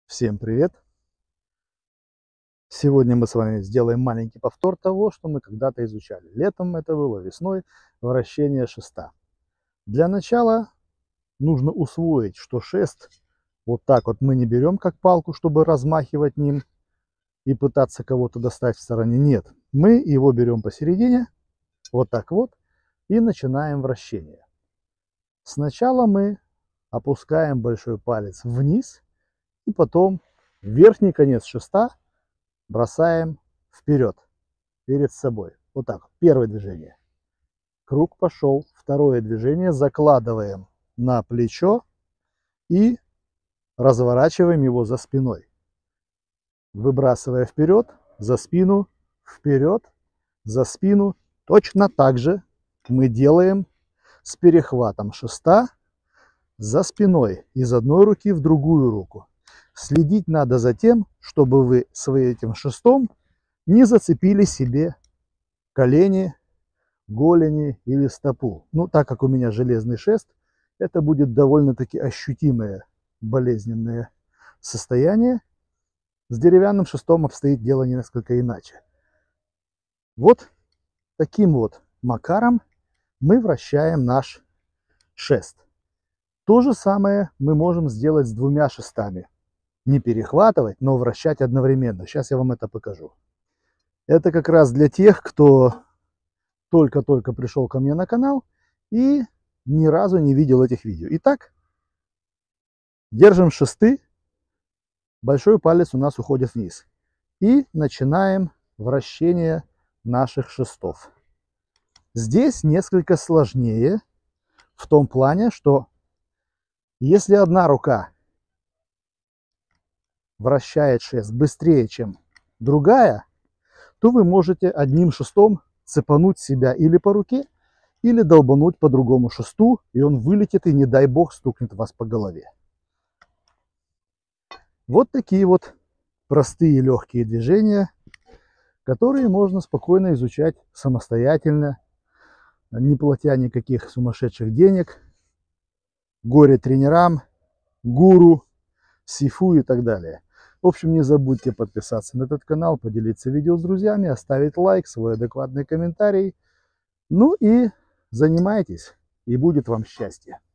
Всем привет! Сегодня мы с вами сделаем маленький повтор того, что мы когда-то изучали. Летом это было, весной вращение шеста. Для начала нужно усвоить, что шест вот так вот мы не берем как палку, чтобы размахивать ним и пытаться кого-то достать в стороне. Нет, мы его берем посередине, вот так вот, и начинаем вращение. Сначала мы опускаем большой палец вниз, и потом верхний конец шеста бросаем вперед, перед собой. Вот так. Первое движение. Круг пошел. Второе движение. Закладываем на плечо и разворачиваем его за спиной. Выбрасывая вперед, за спину, вперед, за спину. Точно так же мы делаем с перехватом шеста за спиной из одной руки в другую руку. Следить надо за тем, чтобы вы своим этим шестом не зацепили себе колени, голени или стопу. Ну, так как у меня железный шест, это будет довольно-таки ощутимое болезненное состояние. С деревянным шестом обстоит дело несколько иначе. Вот таким вот макаром мы вращаем наш шест. То же самое мы можем сделать с двумя шестами. Не перехватывать, но вращать одновременно. Сейчас я вам это покажу. Это как раз для тех, кто только-только пришел ко мне на канал и ни разу не видел этих видео. Итак, держим шесты, большой палец у нас уходит вниз. И начинаем вращение наших шестов. Здесь несколько сложнее в том плане, что если одна рука вращает шест быстрее, чем другая, то вы можете одним шестом цепануть себя или по руке, или долбануть по другому шесту, и он вылетит и, не дай бог, стукнет вас по голове. Вот такие вот простые легкие движения, которые можно спокойно изучать самостоятельно, не платя никаких сумасшедших денег, горе-тренерам, гуру, сифу и так далее. В общем, не забудьте подписаться на этот канал, поделиться видео с друзьями, оставить лайк, свой адекватный комментарий. Ну и занимайтесь, и будет вам счастье.